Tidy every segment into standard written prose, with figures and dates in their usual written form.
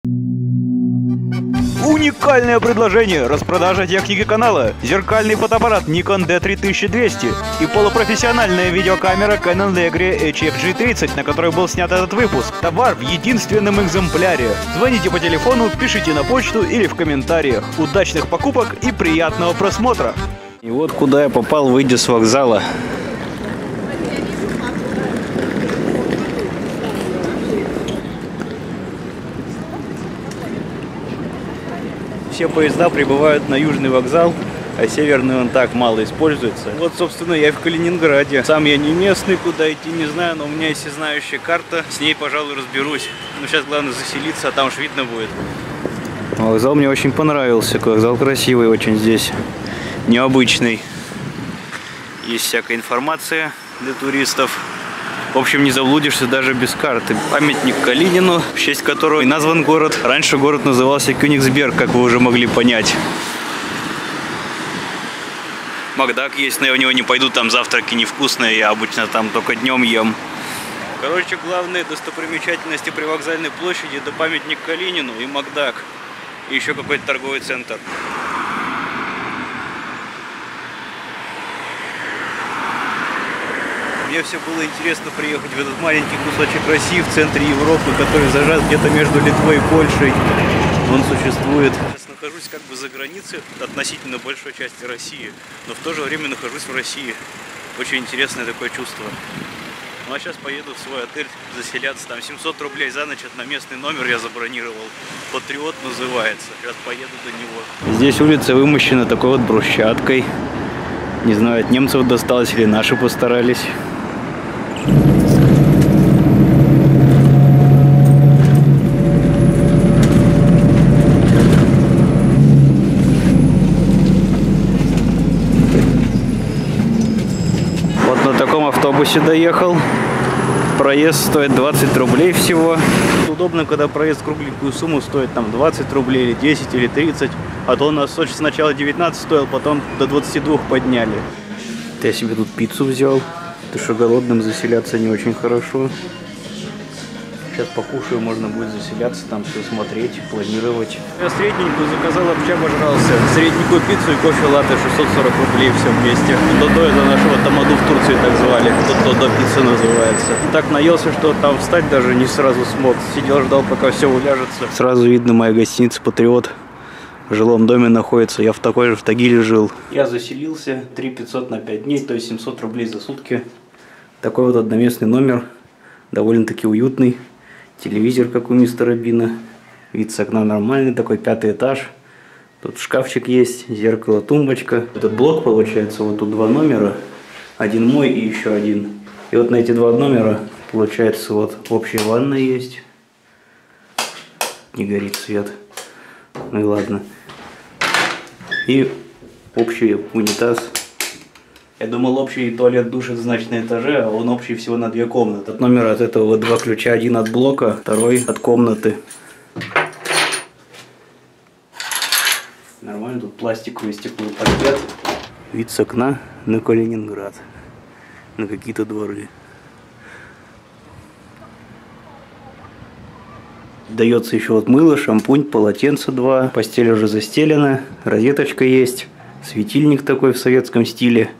Уникальное предложение! Распродажа техники канала. Зеркальный фотоаппарат Nikon D3200 и полупрофессиональная видеокамера Canon Legria HFG30, на которой был снят этот выпуск. Товар в единственном экземпляре. Звоните по телефону, пишите на почту или в комментариях. Удачных покупок и приятного просмотра! И вот куда я попал, выйдя с вокзала. Все поезда прибывают на Южный вокзал, а Северный он так мало используется. Вот, собственно, я в Калининграде. Сам я не местный, куда идти не знаю, но у меня есть всезнающая карта. С ней, пожалуй, разберусь. Но сейчас главное заселиться, а там уж видно будет. Вокзал мне очень понравился. Вокзал красивый очень здесь. Необычный. Есть всякая информация для туристов. В общем, не заблудишься даже без карты. Памятник Калинину, в честь которого и назван город. Раньше город назывался Кёнигсберг, как вы уже могли понять. Макдак есть, но я в него не пойду, там завтраки невкусные, я обычно там только днем ем. Короче, главные достопримечательности при вокзальной площади — это памятник Калинину и Макдак. И еще какой-то торговый центр. Мне все было интересно приехать в этот маленький кусочек России в центре Европы, который зажат где-то между Литвой и Польшей. Он существует. Сейчас нахожусь как бы за границей относительно большой части России, но в то же время нахожусь в России. Очень интересное такое чувство. Ну а сейчас поеду в свой отель заселяться. Там 700 рублей за ночь, одноместный номер я забронировал. Патриот называется. Сейчас поеду до него. Здесь улица вымощена такой вот брусчаткой. Не знаю, от немцев досталось или наши постарались. Вот на таком автобусе доехал. Проезд стоит 20 рублей всего. Удобно, когда проезд кругленькую сумму стоит там 20 рублей или 10 или 30. А то у нас в Сочи сначала 19 стоил, потом до 22 подняли. Я себе тут пиццу взял. Ты что, голодным заселяться не очень хорошо. Сейчас покушаю, можно будет заселяться, там все смотреть, планировать. Я средненькую заказал, вообще обожрался. Средненькую пиццу и кофе латте 640 рублей все вместе. Додо — это нашего тамаду в Турции так звали. Додо пицца называется. Так наелся, что там встать даже не сразу смог. Сидел, ждал, пока все уляжется. Сразу видно, моя гостиница «Патриот» в жилом доме находится. Я в такой же в Тагиле жил. Я заселился 3500 на 5 дней, то есть 700 рублей за сутки. Такой вот одноместный номер, довольно-таки уютный. Телевизор, как у мистера Бина. Вид с окна нормальный, такой 5-й этаж. Тут шкафчик есть, зеркало, тумбочка. Этот блок получается, вот тут 2 номера. Один мой и еще один. И вот на эти 2 номера получается вот общая ванна есть. Не горит свет. Ну и ладно. И общий унитаз. Я думал, общий туалет-душ это значит на этаже, а он общий всего на 2 комнаты. От номера от этого вот 2 ключа. Один от блока, второй от комнаты. Нормально, тут пластиковый стекловый паркет. Вид с окна на Калининград. На какие-то дворы. Дается еще вот мыло, шампунь, полотенце 2. Постель уже застелена, розеточка есть. Светильник такой в советском стиле.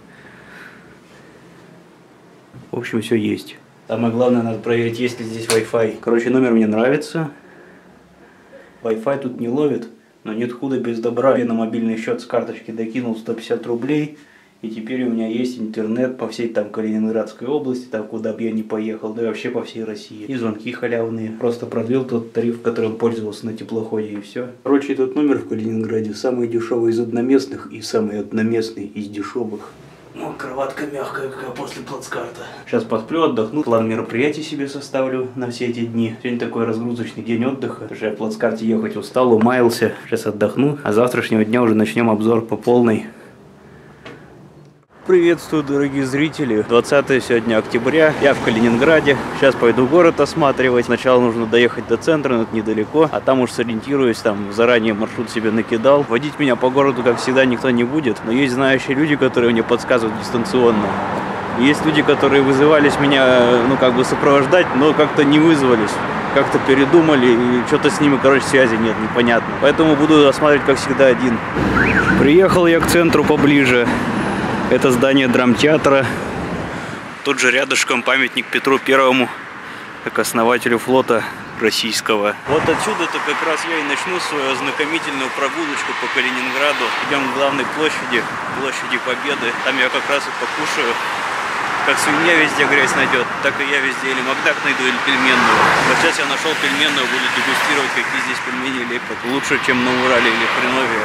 В общем, все есть. Самое главное, надо проверить, есть ли здесь Wi-Fi. Короче, номер мне нравится. Wi-Fi тут не ловит, но нет худа без добра. Я на мобильный счет с карточки докинул 150 рублей. И теперь у меня есть интернет по всей там Калининградской области, там куда бы я ни поехал, да и вообще по всей России. И звонки халявные. Просто продлил тот тариф, которым пользовался на теплоходе, и все. Короче, этот номер в Калининграде самый дешевый из одноместных и самый одноместный из дешевых. Ну, кроватка мягкая, как после плацкарта. Сейчас посплю, отдохну. План мероприятий себе составлю на все эти дни. Сегодня такой разгрузочный день отдыха. Потому что я в плацкарте ехать устал, умаялся. Сейчас отдохну. А с завтрашнего дня уже начнем обзор по полной. Приветствую, дорогие зрители. 20 сегодня октября. Я в Калининграде. Сейчас пойду город осматривать. Сначала нужно доехать до центра, но это недалеко. А там уж сориентируюсь, там заранее маршрут себе накидал. Водить меня по городу, как всегда, никто не будет. Но есть знающие люди, которые мне подсказывают дистанционно. Есть люди, которые вызывались меня, ну, как бы сопровождать, но как-то не вызвались. как-то передумали, и что-то с ними, короче, связи нет, непонятно. Поэтому буду осматривать, как всегда, один. Приехал я к центру поближе. Это здание драмтеатра. Тут же рядышком памятник Петру Первому, как основателю флота российского. Вот отсюда-то как раз я и начну свою ознакомительную прогулочку по Калининграду. Идем к главной площади, площади Победы. Там я как раз и покушаю. Как свинья везде грязь найдет, так и я везде или Макдак найду, или пельменную. Вот сейчас я нашел пельменную, буду дегустировать, какие здесь пельмени лепят. Лучше, чем на Урале или Хренове.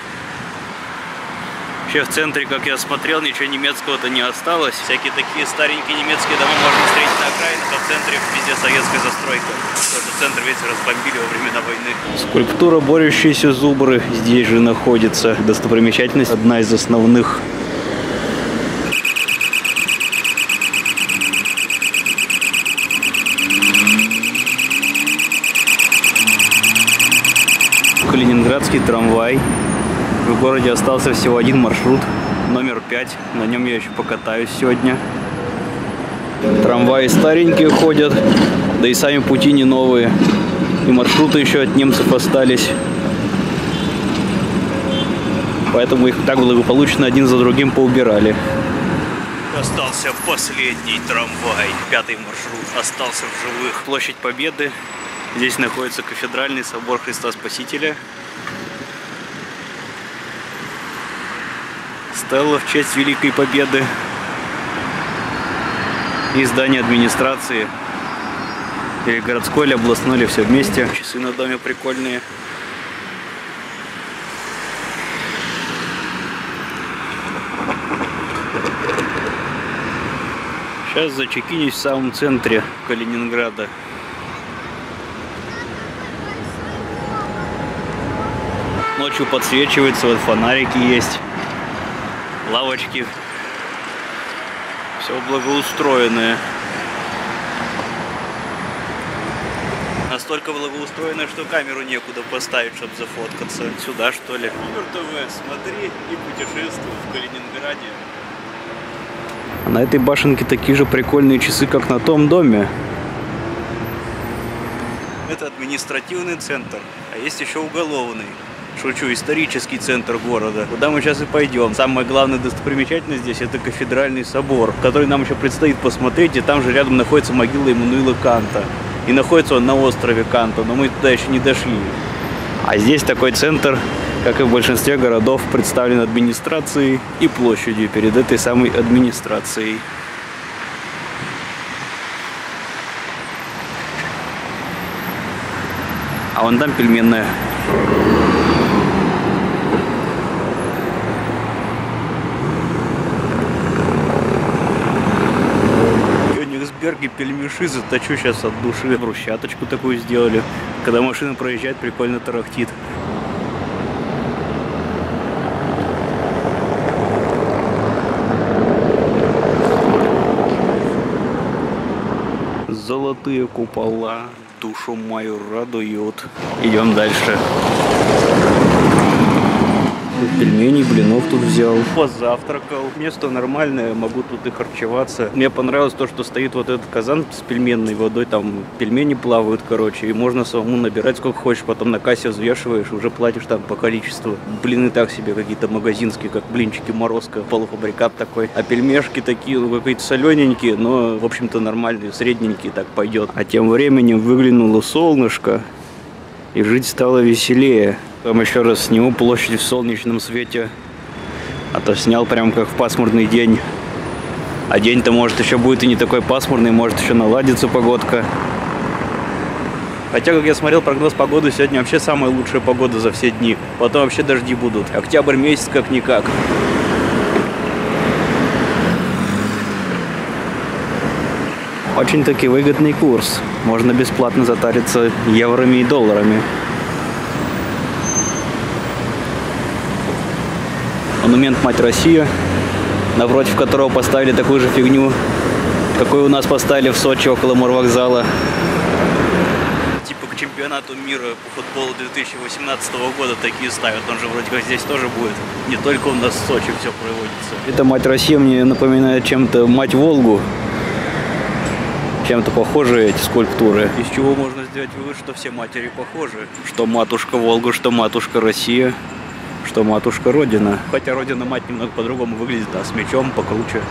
Вообще в центре, как я смотрел, ничего немецкого-то не осталось. Всякие такие старенькие немецкие дома можно встретить на окраинах, а в центре везде советская застройка. Потому что центр весь разбомбили во времена войны. Скульптура «Борющиеся зубры» здесь же находится. Достопримечательность одна из основных. Калининградский трамвай. В городе остался всего один маршрут, номер 5. На нем я еще покатаюсь сегодня. Трамваи старенькие ходят, да и сами пути не новые. И маршруты еще от немцев остались. Поэтому их так благополучно один за другим поубирали. Остался последний трамвай. 5-й маршрут остался в живых. Площадь Победы. Здесь находится кафедральный собор Христа Спасителя. Стелла в честь Великой Победы. И здание администрации. Или городской, или областной, или все вместе. Часы на доме прикольные. Сейчас зачекинюсь в самом центре Калининграда. Ночью подсвечивается, вот фонарики есть, лавочки, все благоустроенное. Настолько благоустроено, что камеру некуда поставить, чтобы зафоткаться. Сюда, что ли? Юмор ТВ, смотри и путешествуй в Калининграде. А на этой башенке такие же прикольные часы, как на том доме. Это административный центр, а есть еще уголовный. Шучу, исторический центр города, куда мы сейчас и пойдем. Самая главная достопримечательность здесь — это кафедральный собор, который нам еще предстоит посмотреть, и там же рядом находится могила Иммануила Канта. И находится он на острове Канта, но мы туда еще не дошли. А здесь такой центр, как и в большинстве городов, представлен администрацией и площадью перед этой самой администрацией. А вон там пельменная. Кёнигсберге пельмеши заточу сейчас от души. Брусчаточку такую сделали. Когда машина проезжает, прикольно тарахтит. Золотые купола душу мою радуют. Идем дальше. Пельменей, блинов тут взял. Позавтракал. Место нормальное, могу тут и харчеваться. Мне понравилось то, что стоит вот этот казан с пельменной водой. Там пельмени плавают, короче. И можно самому набирать сколько хочешь. Потом на кассе взвешиваешь, уже платишь там по количеству. Блины так себе какие-то магазинские, как блинчики Морозко. Полуфабрикат такой. А пельмешки такие, ну, какие-то солененькие, но, в общем-то, нормальные, средненькие, так пойдет. А тем временем выглянуло солнышко. И жить стало веселее. Там еще раз сниму площадь в солнечном свете. А то снял прям как в пасмурный день. А день-то может еще будет и не такой пасмурный, может еще наладится погодка. Хотя, как я смотрел прогноз погоды, сегодня вообще самая лучшая погода за все дни. Потом вообще дожди будут. Октябрь месяц как-никак. Очень-таки выгодный курс. Можно бесплатно затариться еврами и долларами. Монумент Мать Россия, напротив которого поставили такую же фигню, какую у нас поставили в Сочи около морвокзала. Типа к чемпионату мира по футболу 2018 года такие ставят. Он же вроде как здесь тоже будет. Не только у нас в Сочи все проводится. Эта Мать Россия мне напоминает чем-то Мать Волгу. чем-то похожи эти скульптуры. Из чего можно сделать вывод, что все матери похожи. Что матушка Волга, что матушка Россия, что матушка Родина. Хотя Родина-мать немного по-другому выглядит, а с мечом покруче.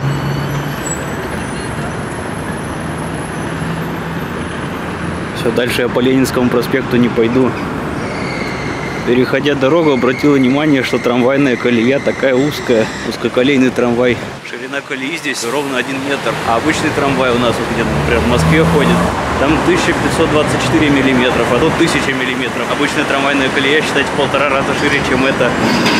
Все, дальше я по Ленинскому проспекту не пойду. Переходя дорогу, обратил внимание, что трамвайная колея такая узкая. Узкоколейный трамвай. Ширина колеи здесь ровно 1 метр. А обычный трамвай у нас, вот где-то, например, в Москве ходит, там 1524 миллиметров, а тут 1000 миллиметров. Обычная трамвайная колея, считайте, в 1,5 раза шире, чем это.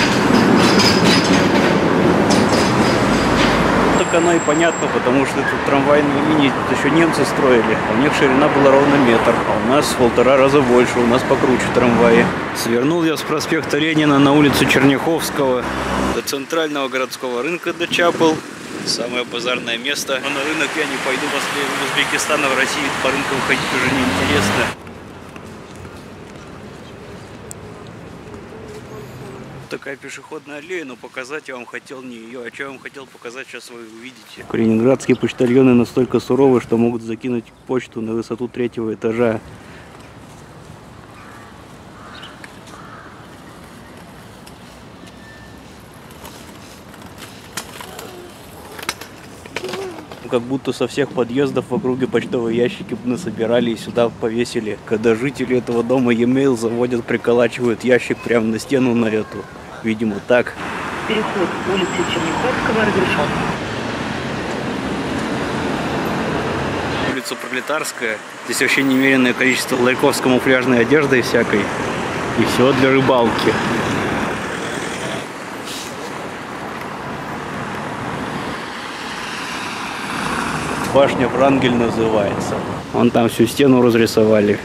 Так оно и понятно, потому что эту трамвайную линию еще немцы строили. У них ширина была ровно метр, а у нас в 1,5 раза больше, у нас покруче трамваи. Свернул я с проспекта Ленина на улицу Черняховского до центрального городского рынка дочапал. Самое базарное место. Но на рынок я не пойду, после Узбекистана в России по рынкам ходить уже неинтересно. Такая пешеходная аллея, но показать я вам хотел не ее, а что я вам хотел показать, сейчас вы увидите. Калининградские почтальоны настолько суровы, что могут закинуть почту на высоту 3-го этажа. Как будто со всех подъездов в округе почтовые ящики насобирали и сюда повесили. Когда жители этого дома e-mail заводят, приколачивают ящик прямо на стену на эту. Видимо, так. Переход улицы Черняховского разрешен. Улица Пролетарская. Здесь вообще немеренное количество ларьков с камуфляжной одеждой всякой. И все для рыбалки. Башня Врангель называется. Вон там всю стену разрисовали.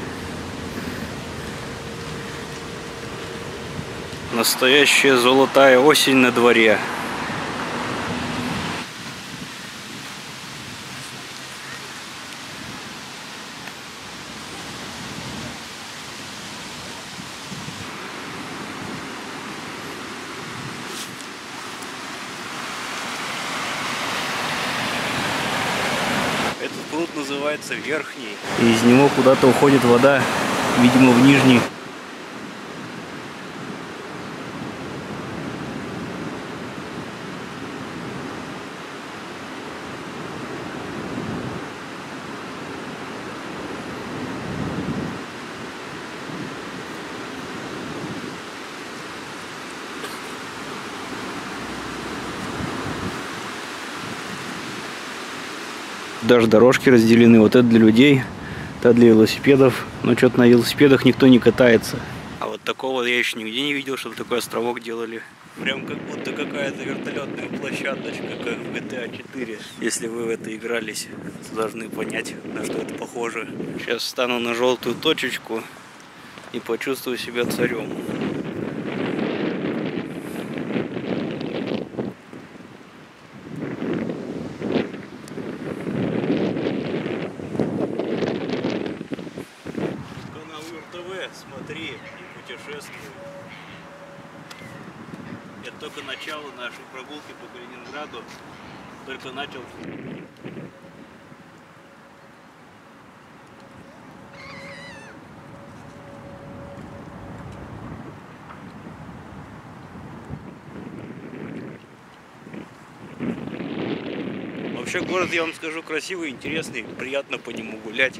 Настоящая золотая осень на дворе. Этот пруд называется Верхний. И из него куда-то уходит вода, видимо, в Нижний. Даже дорожки разделены. Вот это для людей, это для велосипедов. Но что-то на велосипедах никто не катается. А вот такого я еще нигде не видел, чтобы такой островок делали. Прям как будто какая-то вертолетная площадочка, как в GTA 4. Если вы в это игрались, должны понять, на что это похоже. Сейчас встану на желтую точечку и почувствую себя царем. Смотри и путешествуй. Это только начало нашей прогулки по Калининграду. Только начал. Вообще город, я вам скажу, красивый, интересный, приятно по нему гулять.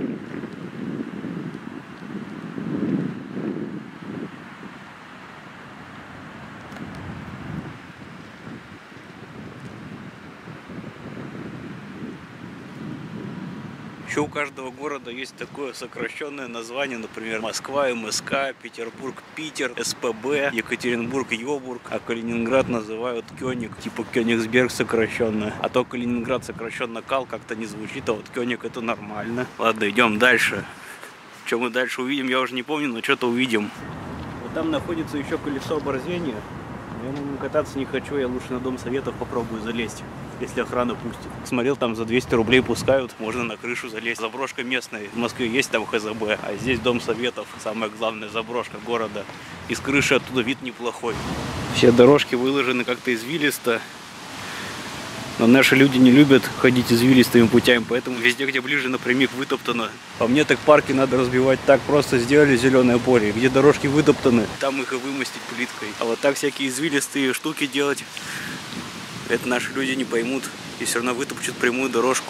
Еще у каждого города есть такое сокращенное название, например, Москва, МСК, Петербург, Питер, СПБ, Екатеринбург, Йобург, а Калининград называют Кёник, типа Кёнигсберг сокращенно. А то Калининград сокращенно Кал как-то не звучит, а вот Кёник это нормально. Ладно, идем дальше. Что мы дальше увидим, я уже не помню, но что-то увидим. Вот там находится еще колесо оборзения. Я на нем кататься не хочу, я лучше на Дом Советов попробую залезть, если охрана пустит. Смотрел, там за 200 рублей пускают, можно на крышу залезть. Заброшка местная, в Москве есть там ХЗБ, а здесь Дом Советов, самая главная заброшка города. Из крыши оттуда вид неплохой. Все дорожки выложены как-то извилисто. Но наши люди не любят ходить извилистыми путями, поэтому везде, где ближе, напрямик вытоптано. По мне, так парки надо разбивать так. Просто сделали зеленое поле. Где дорожки вытоптаны, там их и вымостить плиткой. А вот так всякие извилистые штуки делать, это наши люди не поймут. И все равно вытопчут прямую дорожку.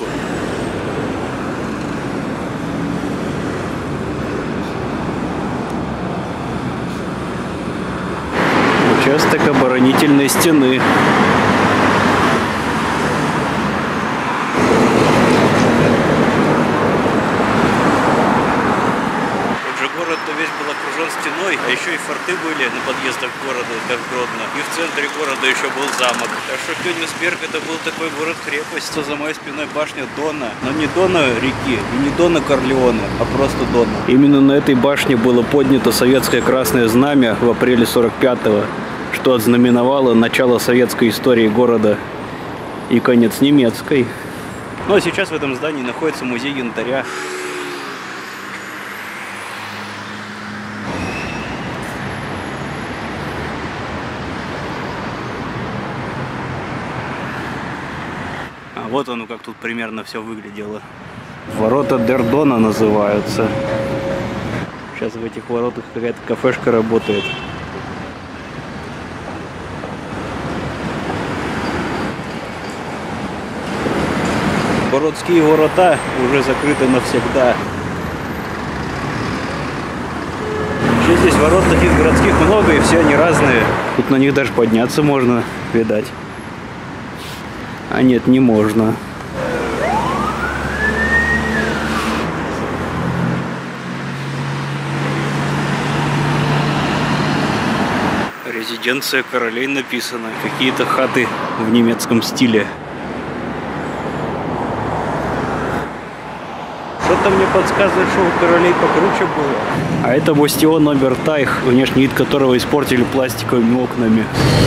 Участок оборонительной стены. Город-то весь был окружен стеной, а еще и форты были на подъездах города, как Гродно. И в центре города еще был замок. Так что Кёнигсберг это был такой город-крепость. За моей спиной башня Дона. Но не Дона реки и не Дона Корлеоне, а просто Дона. Именно на этой башне было поднято советское красное знамя в апреле 45-го, что ознаменовало начало советской истории города и конец немецкой. Ну а сейчас в этом здании находится музей янтаря. А вот оно, как тут примерно все выглядело. Ворота Дердона называются. Сейчас в этих воротах какая-то кафешка работает. Городские ворота уже закрыты навсегда. Вообще здесь ворот таких городских много, и все они разные. Тут на них даже подняться можно, видать. А нет, не можно. Резиденция королей написано. Какие-то хаты в немецком стиле. Что-то мне подсказывает, что у королей покруче было. А это бастион Обертайх, внешний вид которого испортили пластиковыми окнами.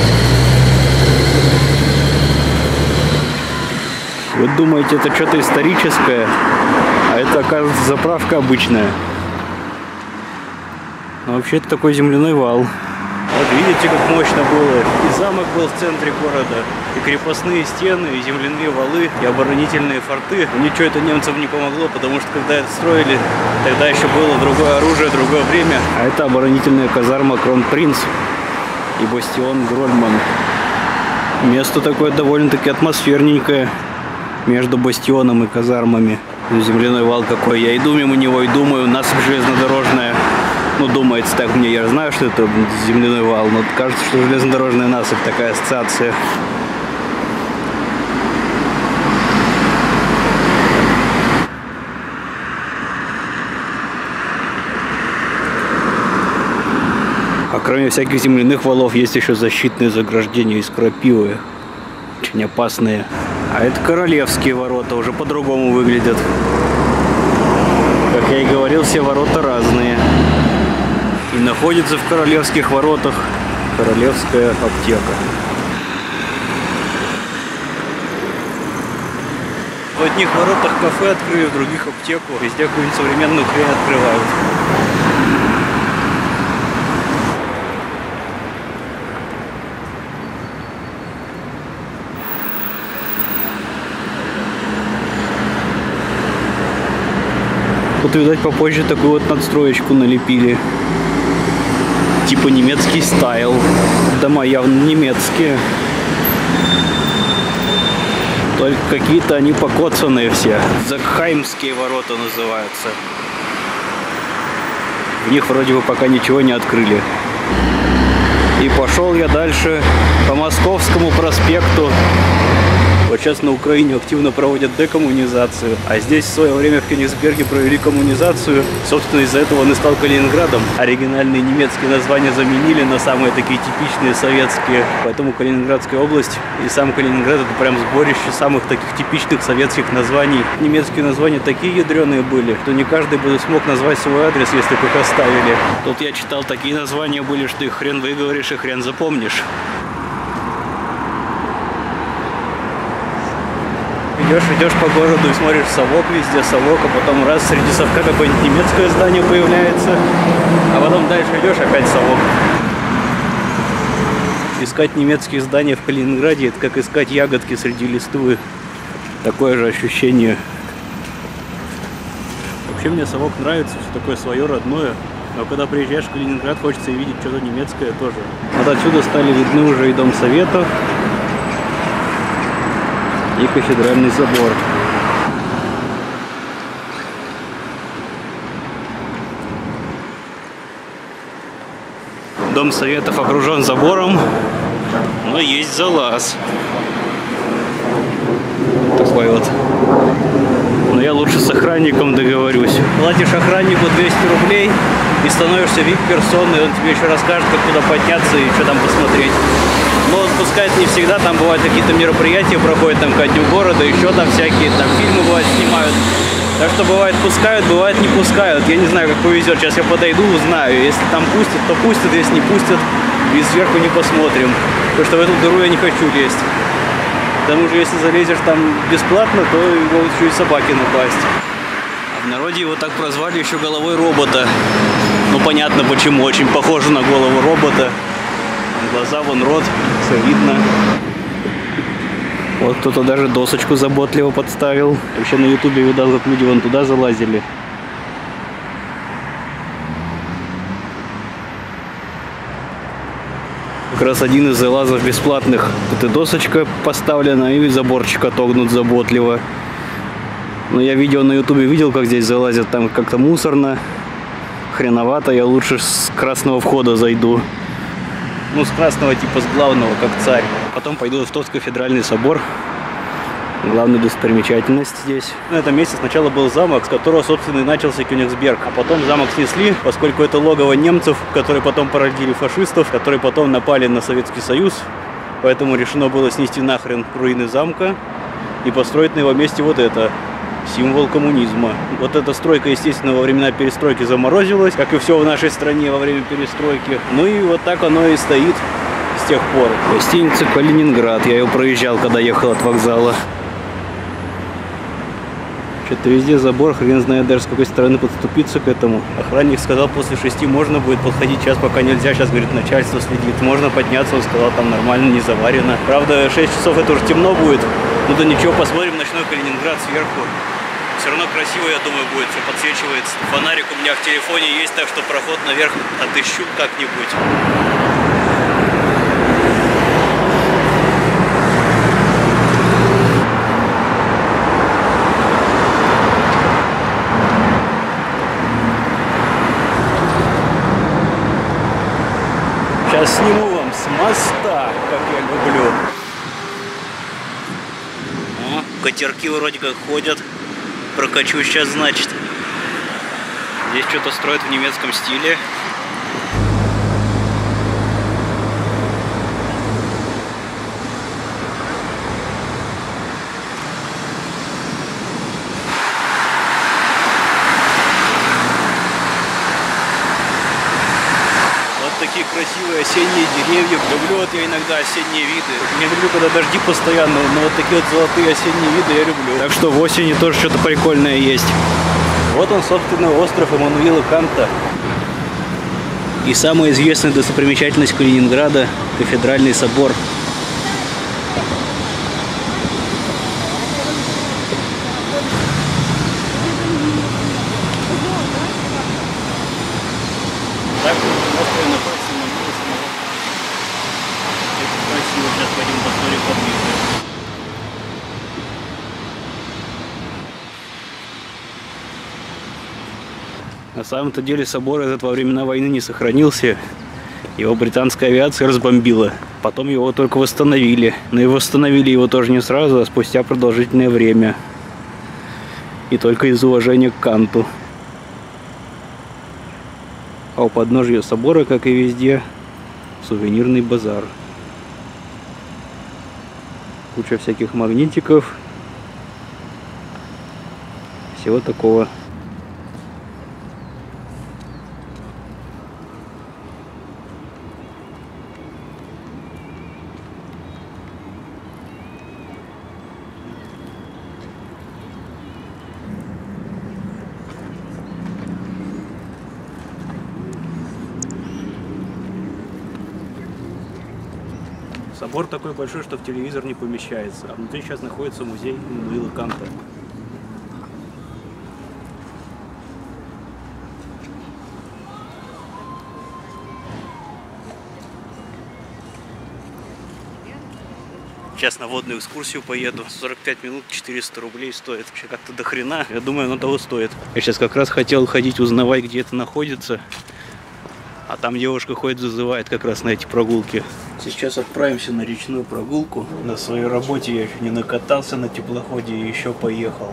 Вы думаете, это что-то историческое, а это, оказывается, заправка обычная. Но вообще это такой земляной вал. Вот видите, как мощно было. И замок был в центре города, и крепостные стены, и земляные валы, и оборонительные форты. Но ничего это немцам не помогло, потому что когда это строили, тогда еще было другое оружие, другое время. А это оборонительная казарма Кронпринц и бастион Грольман. Место такое довольно-таки атмосферненькое между бастионом и казармами. Земляной вал какой. Я иду мимо него и думаю, насыпь железнодорожная. Ну, думается так мне, я знаю, что это земляной вал, но кажется, что железнодорожная насыпь, такая ассоциация. А кроме всяких земляных валов есть еще защитные заграждения из крапивы. Очень опасные. А это королевские ворота, уже по-другому выглядят. Как я и говорил, все ворота разные. И находится в королевских воротах королевская аптека. В одних воротах кафе открыли, в других аптеку. Везде какую-нибудь современную хрень открывают. Тут, видать, попозже такую вот надстроечку налепили. Типа немецкий стайл. Дома явно немецкие. Только какие-то они покоцанные все. Закхаймские ворота называются. В них вроде бы пока ничего не открыли. И пошел я дальше по Московскому проспекту. Вот сейчас на Украине активно проводят декоммунизацию, а здесь в свое время в Кёнигсберге провели коммунизацию. Собственно, из-за этого он и стал Калининградом. Оригинальные немецкие названия заменили на самые такие типичные советские. Поэтому Калининградская область и сам Калининград — это прям сборище самых таких типичных советских названий. Немецкие названия такие ядреные были, что не каждый бы смог назвать свой адрес, если бы их оставили. Тут я читал, такие названия были, что их хрен выговоришь и хрен запомнишь. Идешь по городу и смотришь совок, везде совок, а потом раз среди совка какое-нибудь немецкое здание появляется, а потом дальше идешь, опять совок. Искать немецкие здания в Калининграде — это как искать ягодки среди листвы. Такое же ощущение. Вообще мне совок нравится, все такое свое, родное. Но когда приезжаешь в Калининград, хочется видеть что-то немецкое тоже. Вот отсюда стали видны уже и Дом Советов, и Кафедральный собор. Дом Советов окружен забором, но есть залаз. Такой вот. Но я лучше с охранником договорюсь. Платишь охраннику 200 рублей и становишься VIP-персоной, он тебе еще расскажет, как туда подняться и что там посмотреть. Но он пускает не всегда, там бывают какие-то мероприятия, проходят там ко дню города, еще там всякие там фильмы бывают снимают. Так что бывает пускают, бывает не пускают. Я не знаю, как повезет. Сейчас я подойду, узнаю. Если там пустят, то пустят. Если не пустят, и сверху не посмотрим. Потому что в эту дыру я не хочу лезть. К тому же, если залезешь там бесплатно, то могут еще и собаки напасть. А в народе его так прозвали еще головой робота. Ну, понятно почему. Очень похоже на голову робота. Глаза, вон рот. Все видно. Вот кто-то даже досочку заботливо подставил. Вообще на ютубе видал, как люди вон туда залазили. Как раз один из залазов бесплатных. Тут и досочка поставлена, и заборчик отогнут заботливо. Но я видео на ютубе видел, как здесь залазят. Там как-то мусорно. Хреновато. Я лучше с красного входа зайду. Ну, с красного типа, с главного, как царь. Потом пойду в тот Кафедральный собор. Главная достопримечательность здесь. На этом месте сначала был замок, с которого, собственно, и начался Кёнигсберг. А потом замок снесли, поскольку это логово немцев, которые потом породили фашистов, которые потом напали на Советский Союз. Поэтому решено было снести нахрен руины замка и построить на его месте вот это. Символ коммунизма. Вот эта стройка, естественно, во времена перестройки заморозилась, как и все в нашей стране во время перестройки. Ну и вот так оно и стоит с тех пор. Гостиница Калининград. Я ее проезжал, когда ехал от вокзала. Что-то везде забор, хрен знает даже с какой стороны подступиться к этому. Охранник сказал, после 6 можно будет подходить, сейчас пока нельзя, сейчас, говорит, начальство следит. Можно подняться, он сказал, там нормально, не заварено. Правда, 6 часов это уже темно будет. Ну да ничего, посмотрим ночной Калининград сверху. Все равно красиво, я думаю, будет, все подсвечивается. Фонарик у меня в телефоне есть, так что проход наверх отыщу как-нибудь. Сейчас сниму вам с моста, как я люблю. О, катерки вроде как ходят. Прокачу сейчас, значит. Здесь что-то строят в немецком стиле. Такие красивые осенние деревья. Люблю вот я иногда осенние виды. Не люблю, когда дожди постоянно, но вот такие вот золотые осенние виды я люблю. Так что в осени тоже что-то прикольное есть. Вот он, собственно, остров Иммануила Канта. И самая известная достопримечательность Калининграда — Кафедральный собор. Так, остров находится на самого. Это красиво, сейчас пойдем посмотрим поближе. На самом-то деле собор этот во времена войны не сохранился. Его британская авиация разбомбила. Потом его только восстановили. Но и восстановили его тоже не сразу, а спустя продолжительное время. И только из уважения к Канту. А у подножия собора, как и везде, сувенирный базар. Куча всяких магнитиков. Всего такого. Собор такой большой, что в телевизор не помещается. А внутри сейчас находится музей Иммануила Канта. Сейчас на водную экскурсию поеду. 45 минут, 400 рублей стоит. Вообще как-то до хрена. Я думаю, оно того стоит. Я сейчас как раз хотел ходить, узнавать, где это находится. А там девушка ходит, зазывает как раз на эти прогулки. Сейчас отправимся на речную прогулку. На своей работе я еще не накатался на теплоходе и еще поехал.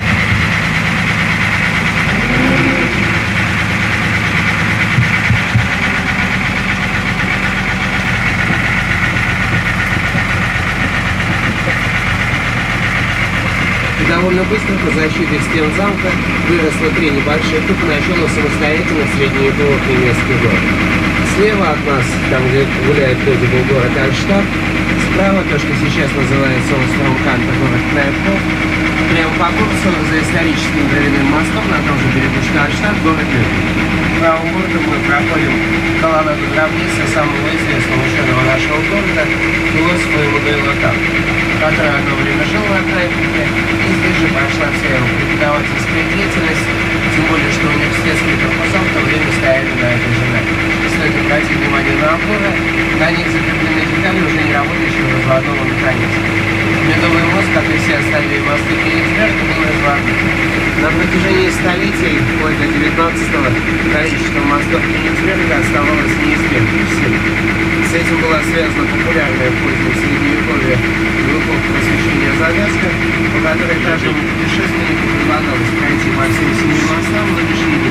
Довольно быстро по защите стен замка выросло 3 небольших и поначалу самостоятельно средневековых немецких город. Слева от нас, там где гуляет люди, был город Альштадт. Справа то, что сейчас называется островом Канта, город Кнайпхоф. Прямо по курсу за историческим дровяным мостом на том же берегу Штальштадт, город Люблин. Правым бортом мы проходим колоннаду гробницы самого известного ученого нашего города, философа Иммануила Канта, который одно время жил на Кнайпхофе, и здесь же прошла вся его преподавательская деятельность, тем более, что университетские корпуса в то время стояли на этой же набережной. Стоит обратить внимание на опоры, на них закреплены детали уже не работающего разводного механизма. Медовый мост, как и все остальные мосты Кенигсберга, был разводным. На протяжении столетий, вплоть до 19-го, количество мостов Кенигсберга оставалось неизменным в силе. С этим была связана популярная в позднем Средневековье и в эпоху Просвещения завязка, по которой каждому путешественнику предлагалось пройти по всем 7 мостам на лишние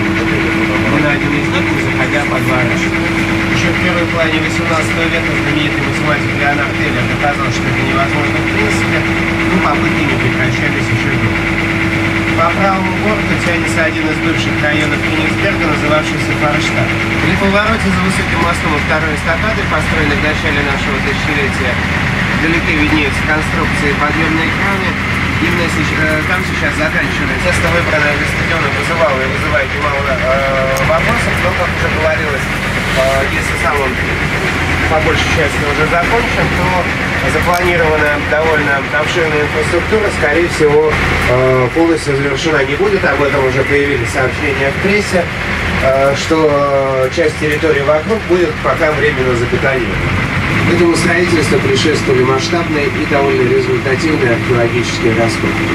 и на один из них, заходя по 2 раза. Еще в первой половине 18 века знаменитый математик Леонард Эйлер доказал, что это невозможно в принципе, но попытки не прекращались еще долго. По правому борту тянется один из бывших районов Кенигсберга, называвшийся Форштадт. При повороте за высоким мостом во второй эстакады, построенной в начале нашего тысячелетия, вдалеке виднеются конструкции подъемной краны. Именно там сейчас заканчивается. Место, выбранное для стадиона, вызывало и вызывает немало вопросов, но, как уже говорилось, если сам он по большей части уже закончен, то запланированная довольно обширная инфраструктура, скорее всего, полностью завершена не будет. Об этом уже появились сообщения в прессе, что часть территории вокруг будет пока временно забетонирована. Этому строительству предшествовали масштабные и довольно результативные археологические раскопки.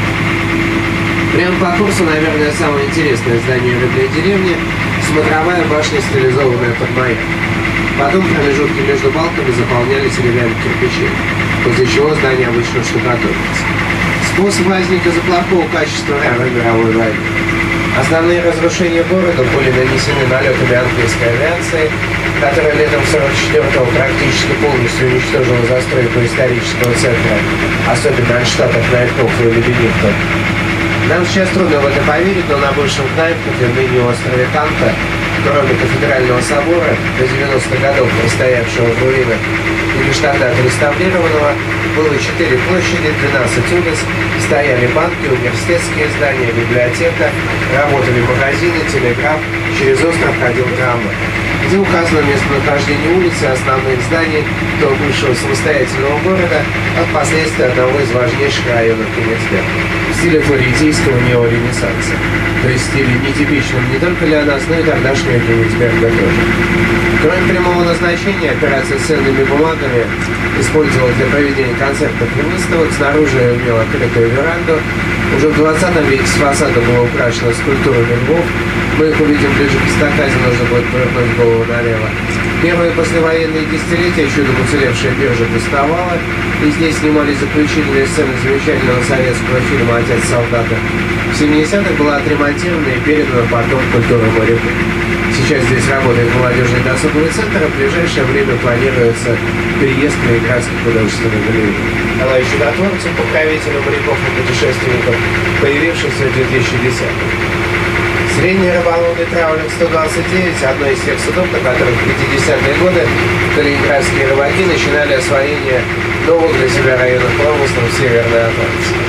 Прямо по курсу, наверное, самое интересное здание этой деревни – смотровая башня, стилизованная под маяк. Потом промежутки между балками заполнялись рядами кирпичей, после чего здание обычно штукатурилось. Способ возник из-за плохого качества Второй мировой войны. Основные разрушения города были нанесены налетами английской авиации, которая летом 1944-го практически полностью уничтожила застройку исторического центра, особенно Альштадта, Кнайпхофа и Лебединка. Нам сейчас трудно в это поверить, но на бывшем Кнайпхофе, ныне острове Канта, кроме кафедрального собора, до 90-х годов простоявшего в руинах и лишь тогда отреставрированного, было 4 площади, 12 улиц, стояли банки, университетские здания, библиотека, работали магазины, телеграф, через остров ходил трамвай. Где указано местонахождение улицы и основных зданий до бывшего самостоятельного города от последствий одного из важнейших районов Кенигсберга в стиле флорентийского неоренессанса, то есть стиле нетипичном не только для нас, но и тогдашнего Кенигсберга тоже. Кроме прямого назначения, операция с ценными бумагами использовалась для проведения концертов и выставок, снаружи имела открытую веранду. Уже в 20 веке с фасада была украшена скульптурами львов. Мы их увидим ближе к эстакаде, нужно будет повернуть голову налево. Первые послевоенные десятилетия чудом уцелевшая биржа пустовала, и здесь снимались заключительные сцены замечательного советского фильма «Отец солдата». В 70-х была отремонтирована и передана потом культурному моряку. Сейчас здесь работает молодежный досуговый центр, а в ближайшее время планируется переезд к Ленинградской художественной галерее. Она еще чудотворцем, покровителем моряков и путешественников, появившихся в 2010-м. Средний рыболовный траулер 129 – одно из тех судов, на которых в 50-е годы калининградские рыбаки начинали освоение новых для себя районов промысла в Северной Атлантике.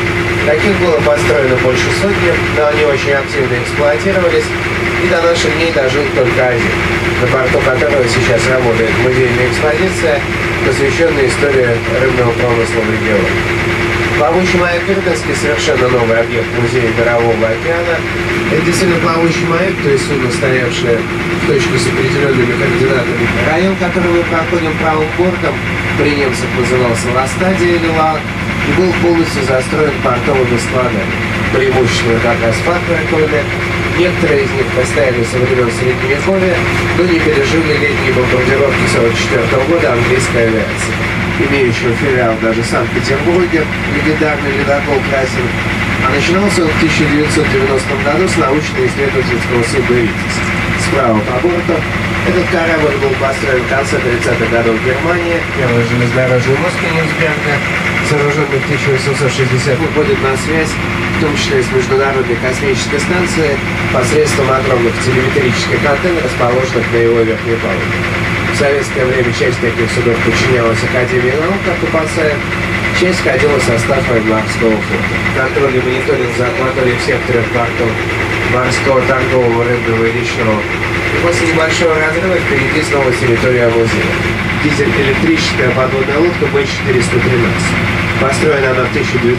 Таких было построено больше сотни, но они очень активно эксплуатировались, и до наших дней дожил только один, на борту которого сейчас работает музейная экспозиция, посвященная истории рыбного промысла в регионе. Плавучий маяк Иркутский — совершенно новый объект музея Мирового океана. Это действительно плавучий маяк, то есть судно, стоявшее в точке с определенными координатами. Район, который мы проходим правым бортом, при немцах назывался Ластадия или Ла, и был полностью застроен портовыми складами. Преимущественно как раз фабриками. Некоторые из них поставили со времен Средневековья, но не пережили летние бомбардировки 1944 года английской авиации, имеющего филиал даже в Санкт-Петербурге, легендарный ледокол «Красин», а начинался он в 1990 году с научно-исследовательского судна «Витязь». Справа по борту этот корабль был построен в конце 30-х годов в Германии. Первый железнодорожный мост Кёнигсберга, сооруженный в 1860, выходит на связь, в том числе с Международной космической станцией, посредством огромных телеметрических антенн, расположенных на его верхней палубе. В советское время часть таких судов подчинялась Академии наук, как и Пасаев, часть входила в состав военно-морского флота. Контроль и мониторинг за акваторией всех трех портов морского, торгового, рыбного и речного. И после небольшого разрыва впереди снова территория музея. Дизель-электрическая подводная лодка Б-413. Построена она в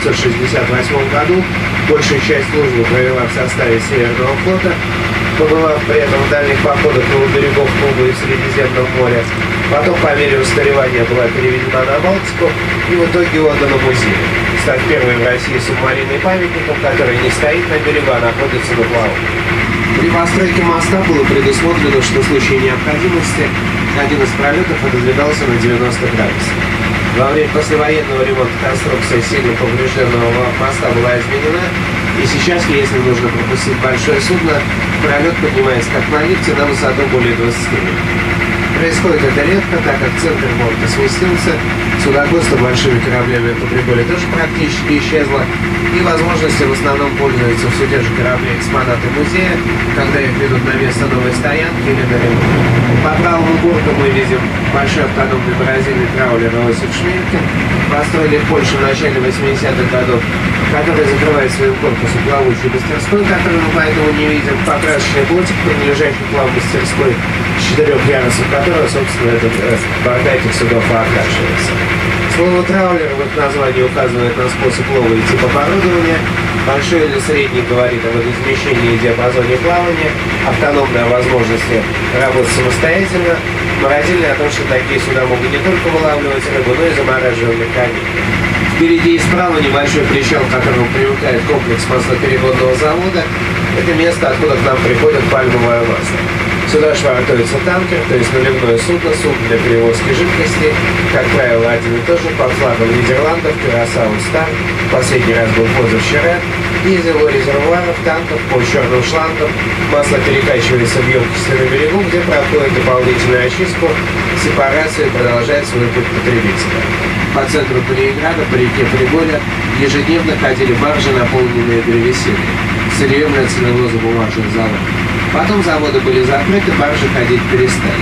1968 году. Большую часть службы провела в составе Северного флота, побывав при этом в дальних походах у берегов Кубы и в Средиземном море. Потом, по мере устаревания, была переведена на Балтику и в итоге отдана музею, став первой в России субмаринной памятником, который не стоит на берегу, а находится на плаву. При постройке моста было предусмотрено, что в случае необходимости один из пролетов отодвигался на 90 градусов. Во время послевоенного ремонта конструкция сильно поврежденного моста была изменена, и сейчас, если нужно пропустить большое судно, пролет поднимается как на лифте на высоту более 20 метров. Происходит это редко, так как центр борта сместился, судоходство большими кораблями по приборе тоже практически исчезло, и возможности в основном пользуются все те же корабли экспонаты музея, когда их ведут на место новой стоянки или на ремонт. По правому борту мы видим большой автономный бразильный траулер Иосиф Шмельке, построили в Польше в начале 80-х годов, который закрывает своим корпусом плавучую мастерскую, которую мы поэтому не видим, покрасочный плотик, принадлежащий к плавмастерской, с 4 ярусов которого, собственно, этот борта этих судов окрашивается. Слово «траулер» в их названии указывает на способ лова и тип оборудования. Большой или средний говорит о водоизмещении и диапазоне плавания, автономной возможности работать самостоятельно, морозильный о том, что такие суда могут не только вылавливать рыбу, но и замораживать механизмы. Впереди и справа небольшой причал, к которому примыкает комплекс маслопереводного завода. Это место, откуда к нам приходит пальмовое масло. Сюда швартуется танкер, то есть наливное судно для перевозки жидкости, как правило, один и тот же, под флагом Нидерландов, Кюрасау, Стар, последний раз был позавчера, и из его резервуаров, танков, по черным шлангам, масло перекачивается в емкости на берегу, где проходит дополнительную очистку, сепарацию и продолжает свой путь потребителя. По центру Калининграда, по реке Приболя, ежедневно ходили баржи, наполненные древесиной, сырьем для целлюлозно-бумажных заводов. Потом заводы были закрыты, баржи ходить перестали.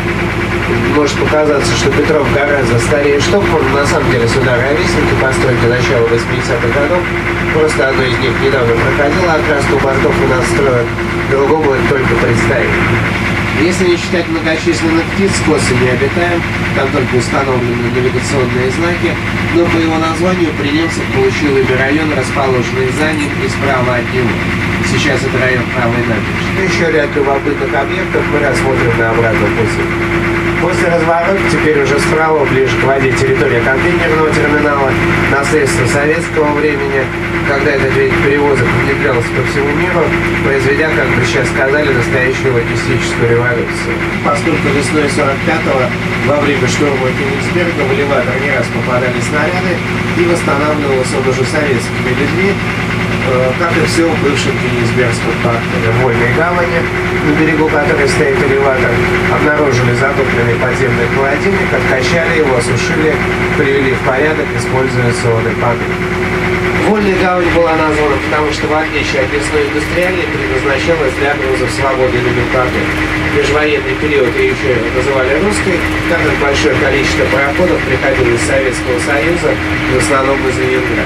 Может показаться, что Петров гораздо старее Штокмана, но на самом деле суда ровесники, постройка начала 80-х годов. Просто одно из них недавно проходило окраску бортов у нас строят, другому это только представить. Если не считать многочисленных птиц, косы не обитаем, там только установлены навигационные знаки, но по его названию при немцах получил имя район, расположенный за ним и справа от него. Сейчас это район правой набережной. Еще ряд любопытных объектов мы рассмотрим на обратном пути. После разворота теперь уже справа, ближе к воде, территория контейнерного терминала, наследство советского времени, когда этот вид перевозок внедрялся по всему миру, произведя, как бы сейчас сказали, настоящую логистическую революцию. Поскольку весной 45-го, во время штурма Кёнигсберга, в элеватор не раз попадали снаряды, и восстанавливался он уже советскими людьми, как и все в бывшем Кёнигсбергском парке Вольной гавани, на берегу которой стоит элеватор, обнаружили затопленный подземный холодильник, откачали его, осушили, привели в порядок, используя солоный панель. Вольная гавань была названа, потому что в отличие от лесной индустриальной предназначалась для грузов свободной номенклатуры. В межвоенный период ее еще называли русской, так как большое количество пароходов приходило из Советского Союза, в основном из Ленинграда.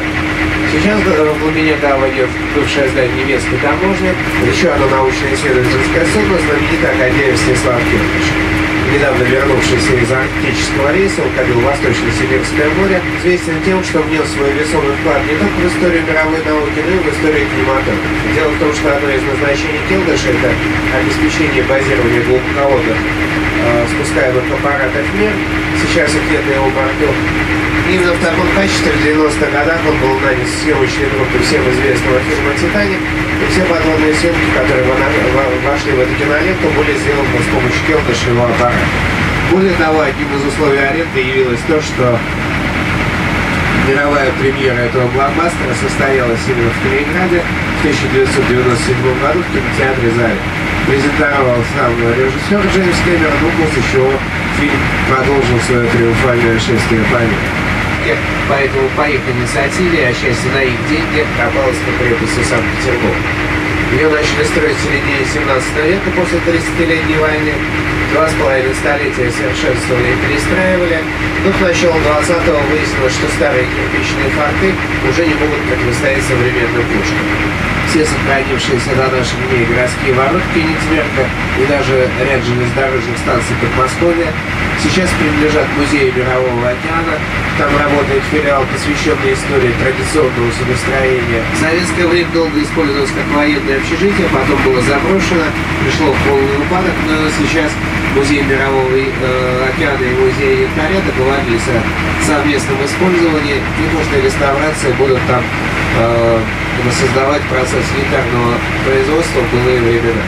Сейчас в глубине гавани бывшее здание немецкой таможни, еще одно научно-исследовательское судно, знаменитый академик Станислав Кирпич. Недавно вернувшийся из арктического рейса, он ходил в Восточно-Сибирское море, известен тем, что внес свой весомый вклад не только в историю мировой науки, но и в историю кинематографа. Дело в том, что одно из назначений Келдыша – это обеспечение базирования глубоководных спускаемых аппаратов в мир. Сейчас их нет на его борту. Именно в таком качестве в 90-х годах он был нанят в съемочной группе всем известного фильма «Титаник», и все подводные съемки, которые вошли в эту киноленту, были сделаны с помощью Келдышева аппарата. Более того, одним из условий аренды явилось то, что мировая премьера этого блокбастера состоялась именно в Калининграде в 1997 году в кинотеатре «Заря». Презентовал сам режиссер Джеймс Кэмерон, но после чего фильм продолжил свое триумфальное шествие по миру. Поэтому по их инициативе, а счастье на их деньги, пропалась по крепости Санкт-Петербург. Ее начали строить в середине 17 века после 30-летней войны. 2,5 столетия совершенствовали и перестраивали. Но к началу 20-го выяснилось, что старые кирпичные форты уже не могут противостоять современным пушкам. Все сохранившиеся до наших дней городские ворота Кенигсберга и даже ряд железнодорожных станций Подмосковья сейчас принадлежат Музею Мирового океана. Там работает филиал, посвященный истории традиционного судостроения. В советское время долго использовалось как военное общежитие, потом было заброшено, пришло в полный упадок, но сейчас Музей Мирового океана и Музей Янтаря договорились о совместном использовании, и после реставрации будут там создавать процесс санитарного производства в былые времена.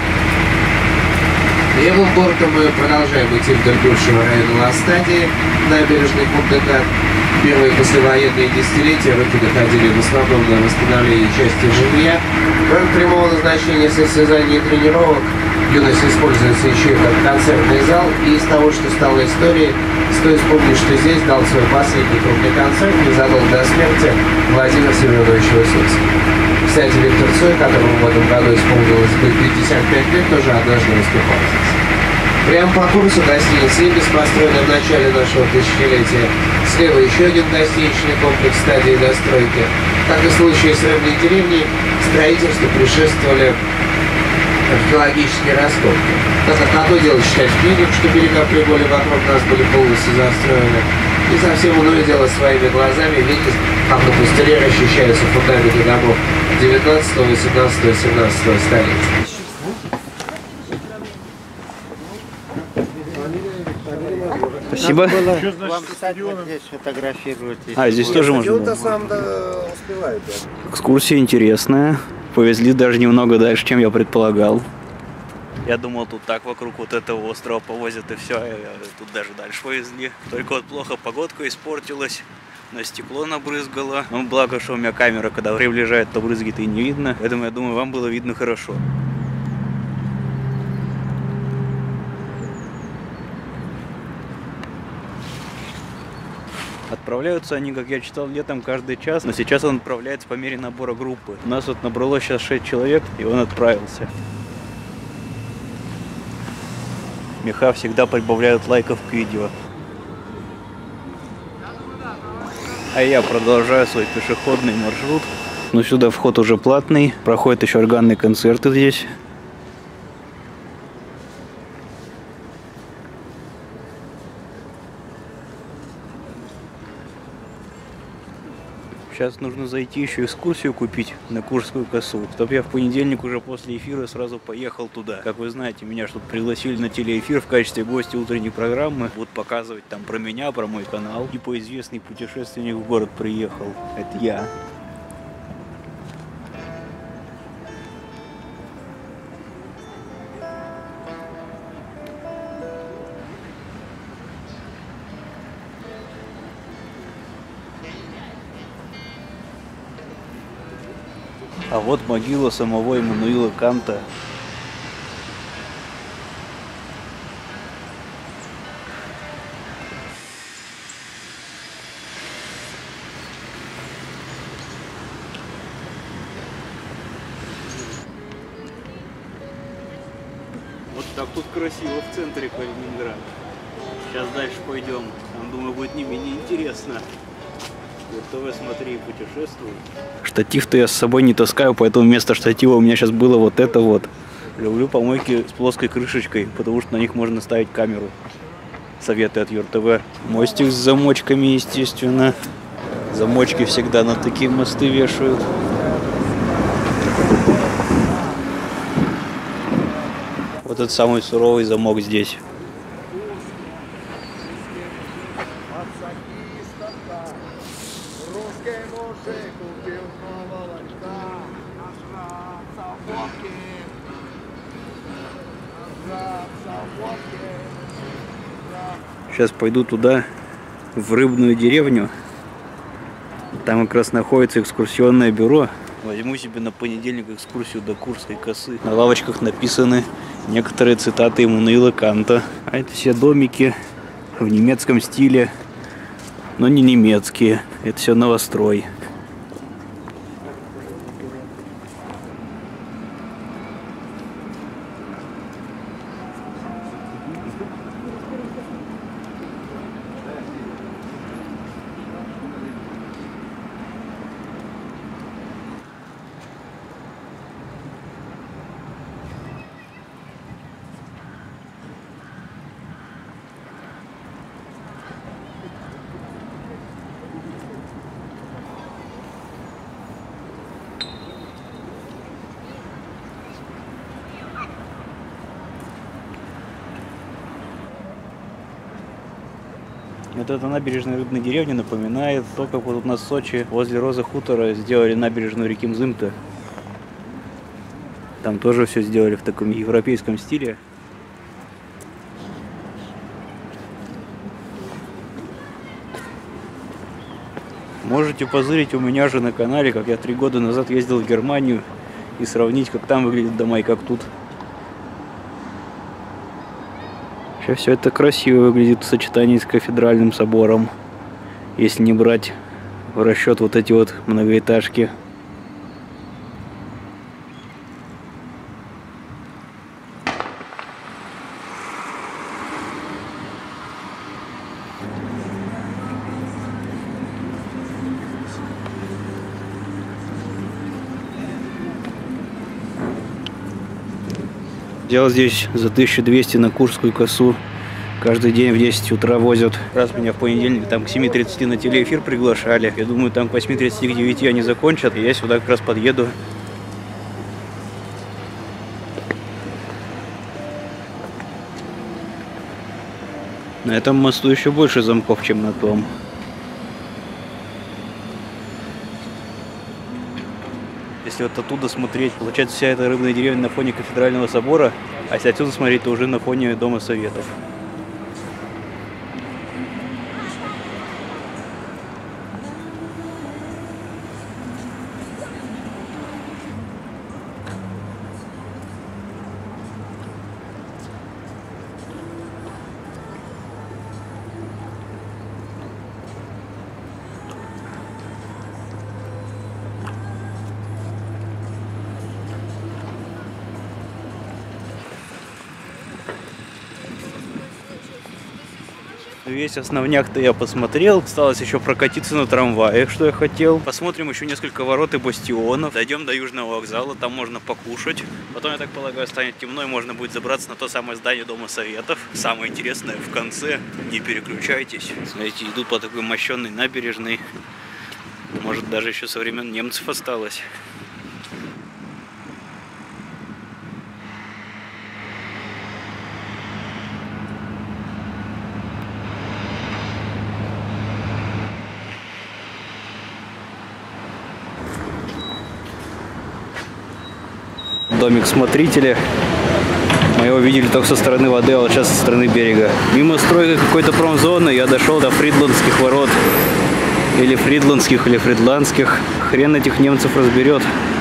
Левым бортом мы продолжаем идти вдоль бывшего района Ла-Стадии, набережной Кундека. Первые послевоенные десятилетия руки доходили в основном на восстановление части жилья. Кроме прямого назначения состязаний и тренировок, юность используется еще и как концертный зал, и из того, что стало историей, стоит вспомнить, что здесь дал свой последний крупный концерт незадолго до смерти Владимир Семенович Высоцкий. Кстати, Виктор Цой, которому в этом году исполнилось бы 55 лет, тоже однажды выступал здесь. Прямо по курсу гостиницы «Ибис», построенный в начале нашего тысячелетия. Слева еще один гостиничный комплекс стадии достройки. Как и в случае с рыбной деревней, строительству предшествовали археологические раскопки. Так как одно дело читать в книгах, что берега Приволя вокруг нас были полностью застроены, и совсем иное дело своими глазами видеть, как на пустыре расчищаются фундаменты домов 19, 18, 17 столетия. Спасибо. Вам писать, здесь фотографировать. А, здесь тоже можно. Сам успевает, да. Экскурсия интересная. Повезли даже немного дальше, чем я предполагал. Я думал, тут так вокруг вот этого острова повозят и все. Тут даже дальше повезли. Только вот плохо погодка испортилась. На стекло набрызгало. Ну, благо, что у меня камера, когда приближает, то брызги-то и не видно. Поэтому я думаю, вам было видно хорошо. Отправляются они, как я читал, летом каждый час, но сейчас он отправляется по мере набора группы. У нас вот набралось сейчас 6 человек, и он отправился. Меха всегда прибавляют лайков к видео. А я продолжаю свой пешеходный маршрут. Но сюда вход уже платный, проходят еще органные концерты здесь. Сейчас нужно зайти еще экскурсию купить на Куршскую косу, чтобы я в понедельник уже после эфира сразу поехал туда. Как вы знаете, меня что-то пригласили на телеэфир в качестве гостя утренней программы. Будут показывать там про меня, про мой канал. Типа известный путешественник в город приехал. Это я. А вот могила самого Иммануила Канта. Вот так тут красиво в центре Калининграда. Сейчас дальше пойдем. Там, думаю, будет не менее интересно. ТВ смотри и путешествуй. Штатив-то я с собой не таскаю, поэтому вместо штатива у меня сейчас было вот это вот. Люблю помойки с плоской крышечкой, потому что на них можно ставить камеру. Советы от ЮрТВ. Мостик с замочками, естественно. Замочки всегда на такие мосты вешают. Вот этот самый суровый замок здесь. Сейчас пойду туда, в рыбную деревню. Там как раз находится экскурсионное бюро. Возьму себе на понедельник экскурсию до Курской косы. На лавочках написаны некоторые цитаты Иммануила Канта. А это все домики в немецком стиле, но не немецкие. Это все новострой. Вот эта набережная рыбной деревни напоминает то, как вот у нас в Сочи возле Розы Хутора сделали набережную реки Мзымта. Там тоже все сделали в таком европейском стиле. Можете позырить у меня же на канале, как я 3 года назад ездил в Германию, и сравнить, как там выглядят дома и как тут. Сейчас все это красиво выглядит в сочетании с кафедральным собором, если не брать в расчет вот эти вот многоэтажки. Дело здесь за 1200 на Курскую косу. Каждый день в 10 утра возят. Раз меня в понедельник там к 7:30 на телеэфир приглашали. Я думаю, там к 8:30, к 9 они закончат. И я сюда как раз подъеду. На этом мосту еще больше замков, чем на том. Если вот оттуда смотреть, получается вся эта рыбная деревня на фоне кафедрального собора, а если отсюда смотреть, то уже на фоне Дома Советов. Весь основняк-то я посмотрел. Осталось еще прокатиться на трамвае, что я хотел. Посмотрим еще несколько ворот и бастионов. Дойдем до Южного вокзала, там можно покушать. Потом, я так полагаю, станет темно и можно будет забраться на то самое здание Дома Советов. Самое интересное в конце. Не переключайтесь. Смотрите, идут по такой мощенной набережной. Может, даже еще со времен немцев осталось. Домик смотрителя. Мы его видели только со стороны воды, а вот сейчас со стороны берега. Мимо стройки какой-то промзоны я дошел до Фридландских ворот. Или Фридландских, или Фридландских. Хрен этих немцев разберет.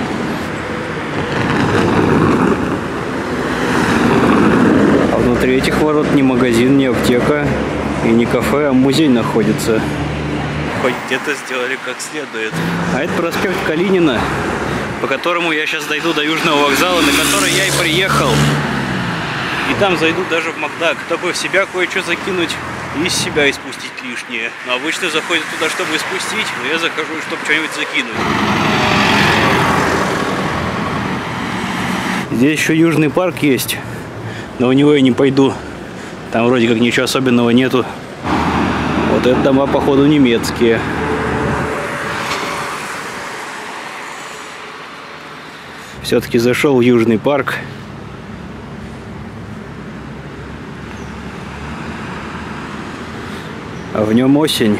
А внутри этих ворот ни магазин, ни аптека и не кафе, а музей находится. Хоть где-то сделали как следует. А это проспект Калинина, по которому я сейчас дойду до Южного вокзала, на который я и приехал. И там зайду даже в Макдак. Только в себя кое-что закинуть из себя испустить лишнее. Но обычно заходят туда, чтобы испустить, но я захожу, чтобы что-нибудь закинуть. Здесь еще Южный парк есть, но в него я не пойду. Там вроде как ничего особенного нету. Вот это дома, походу, немецкие. Все-таки зашел в Южный парк. А в нем осень.